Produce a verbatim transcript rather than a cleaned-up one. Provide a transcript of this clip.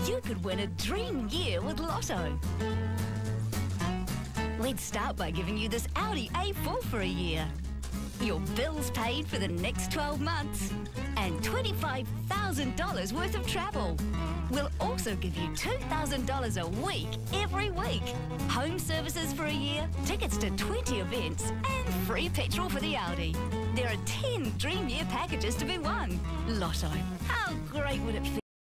you could win a dream year with Lotto. Let's start by giving you this Audi A four for a year. Your bills paid for the next twelve months and twenty-five thousand dollars worth of travel. We'll also give you two thousand dollars a week every week. Home services for a year, tickets to twenty events and free petrol for the Audi. There are ten Dream Year packages to be won. Lotto, how great would it feel